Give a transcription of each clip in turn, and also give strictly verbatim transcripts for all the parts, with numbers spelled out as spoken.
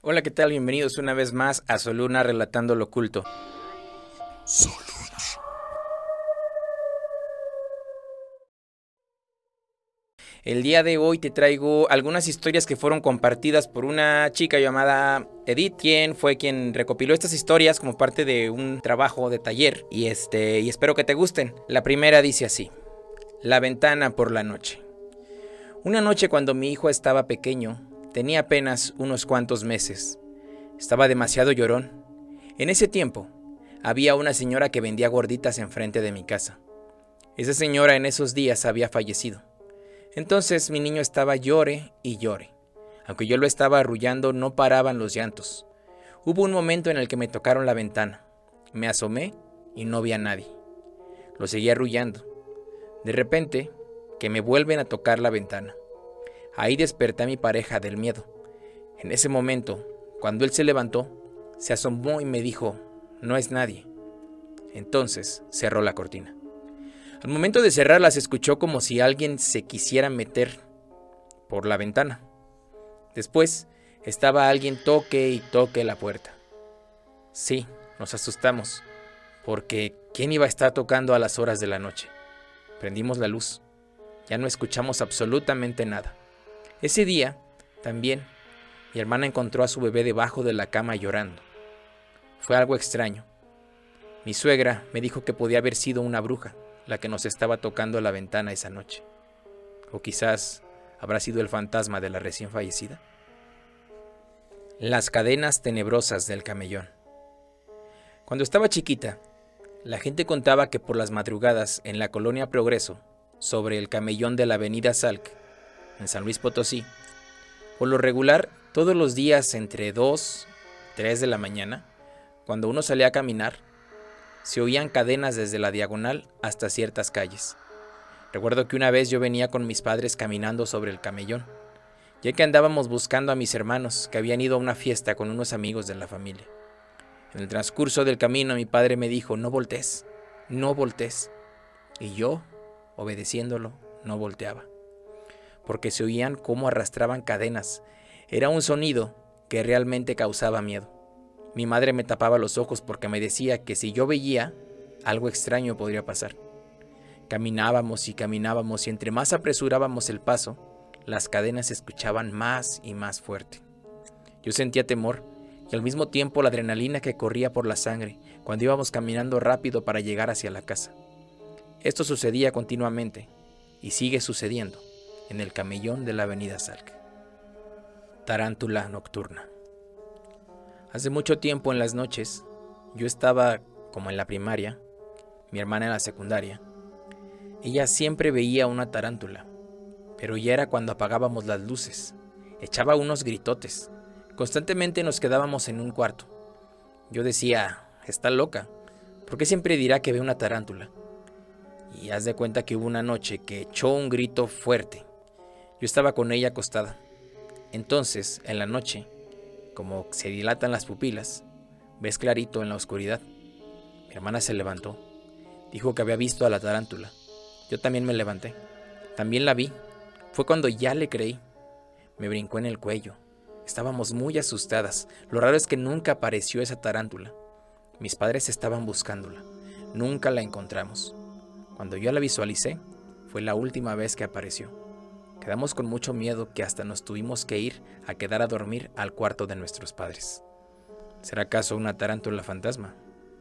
Hola, ¿qué tal? Bienvenidos una vez más a Soluna Relatando lo Oculto. Soluna. El día de hoy te traigo algunas historias que fueron compartidas por una chica llamada Edith, quien fue quien recopiló estas historias como parte de un trabajo de taller y este y espero que te gusten. La primera dice así: La ventana por la noche. Una noche cuando mi hijo estaba pequeño, tenía apenas unos cuantos meses. Estaba demasiado llorón. En ese tiempo, había una señora que vendía gorditas enfrente de mi casa. Esa señora en esos días había fallecido. Entonces mi niño estaba llore y llore. Aunque yo lo estaba arrullando, no paraban los llantos. Hubo un momento en el que me tocaron la ventana. Me asomé y no vi a nadie. Lo seguí arrullando. De repente, que me vuelven a tocar la ventana. Ahí desperté a mi pareja del miedo. En ese momento, cuando él se levantó, se asomó y me dijo: no es nadie. Entonces cerró la cortina. Al momento de cerrarla se escuchó como si alguien se quisiera meter por la ventana. Después estaba alguien toque y toque la puerta. Sí, nos asustamos, porque ¿quién iba a estar tocando a las horas de la noche? Prendimos la luz. Ya no escuchamos absolutamente nada. Ese día, también, mi hermana encontró a su bebé debajo de la cama llorando. Fue algo extraño. Mi suegra me dijo que podía haber sido una bruja la que nos estaba tocando la ventana esa noche. O quizás habrá sido el fantasma de la recién fallecida. Las cadenas tenebrosas del camellón. Cuando estaba chiquita, la gente contaba que por las madrugadas en la colonia Progreso, sobre el camellón de la avenida Salk, en San Luis Potosí, por lo regular, todos los días entre dos y tres de la mañana, cuando uno salía a caminar, se oían cadenas desde la diagonal hasta ciertas calles. Recuerdo que una vez yo venía con mis padres caminando sobre el camellón, ya que andábamos buscando a mis hermanos que habían ido a una fiesta con unos amigos de la familia. En el transcurso del camino mi padre me dijo: no voltees, no voltees. Y yo, obedeciéndolo, no volteaba, porque se oían cómo arrastraban cadenas. Era un sonido que realmente causaba miedo. Mi madre me tapaba los ojos porque me decía que si yo veía, algo extraño podría pasar. Caminábamos y caminábamos y entre más apresurábamos el paso, las cadenas se escuchaban más y más fuerte. Yo sentía temor y al mismo tiempo la adrenalina que corría por la sangre cuando íbamos caminando rápido para llegar hacia la casa. Esto sucedía continuamente y sigue sucediendo en el camellón de la avenida Salk. Tarántula nocturna. Hace mucho tiempo en las noches, yo estaba como en la primaria, mi hermana en la secundaria. Ella siempre veía una tarántula, pero ya era cuando apagábamos las luces. Echaba unos gritotes. Constantemente nos quedábamos en un cuarto. Yo decía: está loca, ¿por qué siempre dirá que ve una tarántula? Y haz de cuenta que hubo una noche que echó un grito fuerte. Yo estaba con ella acostada. Entonces, en la noche, como se dilatan las pupilas, ves clarito en la oscuridad. Mi hermana se levantó. Dijo que había visto a la tarántula. Yo también me levanté. También la vi. Fue cuando ya le creí. Me brincó en el cuello. Estábamos muy asustadas. Lo raro es que nunca apareció esa tarántula. Mis padres estaban buscándola. Nunca la encontramos. Cuando yo la visualicé, fue la última vez que apareció. Quedamos con mucho miedo que hasta nos tuvimos que ir a quedar a dormir al cuarto de nuestros padres. ¿Será acaso una tarántula fantasma?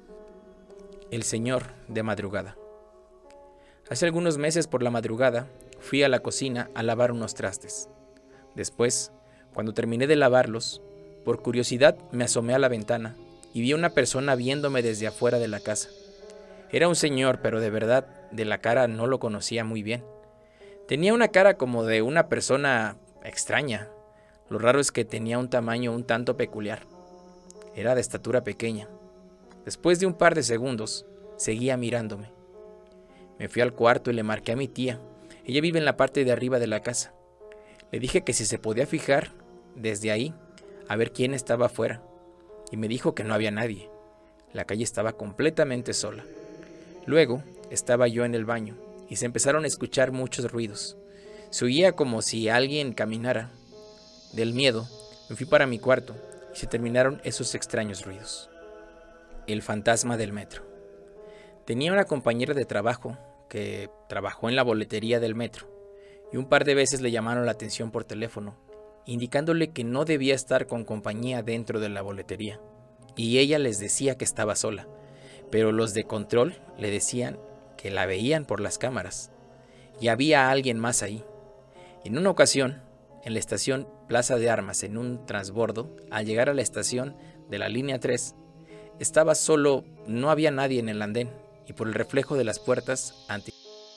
El señor de madrugada. Hace algunos meses por la madrugada fui a la cocina a lavar unos trastes. Después, cuando terminé de lavarlos, por curiosidad me asomé a la ventana y vi a una persona viéndome desde afuera de la casa. Era un señor, pero de verdad, de la cara no lo conocía muy bien. Tenía una cara como de una persona extraña. Lo raro es que tenía un tamaño un tanto peculiar. Era de estatura pequeña. Después de un par de segundos, seguía mirándome. Me fui al cuarto y le marqué a mi tía. Ella vive en la parte de arriba de la casa. Le dije que si se podía fijar desde ahí a ver quién estaba afuera. Y me dijo que no había nadie. La calle estaba completamente sola. Luego estaba yo en el baño y se empezaron a escuchar muchos ruidos. Se oía como si alguien caminara. Del miedo, me fui para mi cuarto y se terminaron esos extraños ruidos. El fantasma del metro. Tenía una compañera de trabajo que trabajó en la boletería del metro y un par de veces le llamaron la atención por teléfono, indicándole que no debía estar con compañía dentro de la boletería, y ella les decía que estaba sola, pero los de control le decían que la veían por las cámaras y había alguien más ahí. En una ocasión, en la estación Plaza de Armas, en un transbordo, al llegar a la estación de la línea tres, estaba solo, no había nadie en el andén, y por el reflejo de las puertas anti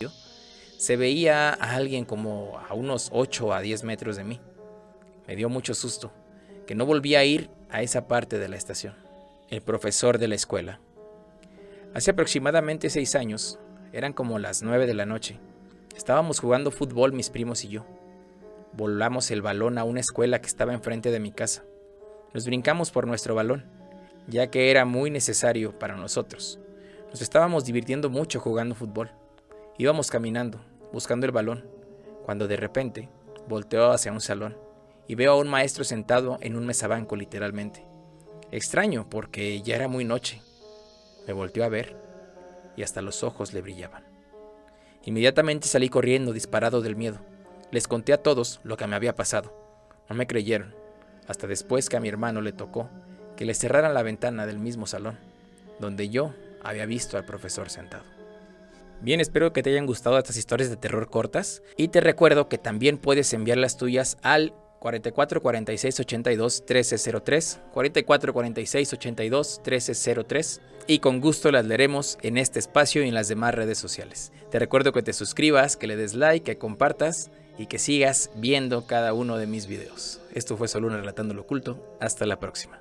se veía a alguien como a unos ocho a diez metros de mí. Me dio mucho susto, que no volví a ir a esa parte de la estación. El profesor de la escuela. Hace aproximadamente seis años, eran como las nueve de la noche. Estábamos jugando fútbol mis primos y yo. Volamos el balón a una escuela que estaba enfrente de mi casa. Nos brincamos por nuestro balón, ya que era muy necesario para nosotros. Nos estábamos divirtiendo mucho jugando fútbol. Íbamos caminando, buscando el balón, cuando de repente volteo hacia un salón y veo a un maestro sentado en un mesabanco literalmente. Extraño porque ya era muy noche. Me volteó a ver y hasta los ojos le brillaban. Inmediatamente salí corriendo disparado del miedo. Les conté a todos lo que me había pasado. No me creyeron, hasta después que a mi hermano le tocó que le cerraran la ventana del mismo salón, donde yo había visto al profesor sentado. Bien, espero que te hayan gustado estas historias de terror cortas y te recuerdo que también puedes enviar las tuyas al cuarenta y cuatro cuarenta y seis ochenta y dos trece cero tres, cuarenta y cuatro cuarenta y seis ochenta y dos trece cero tres y con gusto las leeremos en este espacio y en las demás redes sociales. Te recuerdo que te suscribas, que le des like, que compartas y que sigas viendo cada uno de mis videos. Esto fue Soluna Relatando lo Oculto. Hasta la próxima.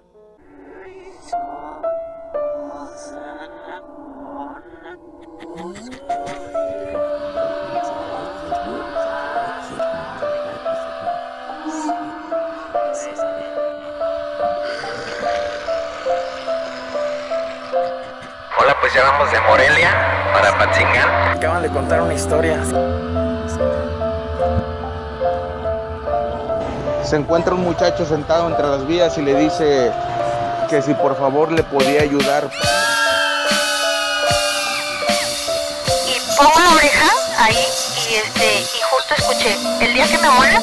Hola, pues ya vamos de Morelia para Patzingán. Acaban de contar una historia. Se encuentra un muchacho sentado entre las vías y le dice que si por favor le podía ayudar. Y pongo la oreja ahí y este y justo escuché, el día que me muera.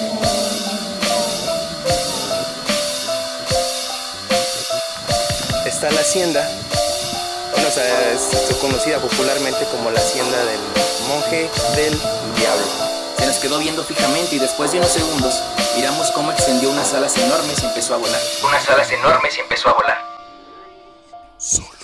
Está la hacienda, bueno, o sea, es conocida popularmente como la hacienda del monje del diablo. Se nos quedó viendo fijamente y después de unos segundos miramos cómo extendió unas alas enormes y empezó a volar. Unas alas enormes y empezó a volar. Solo.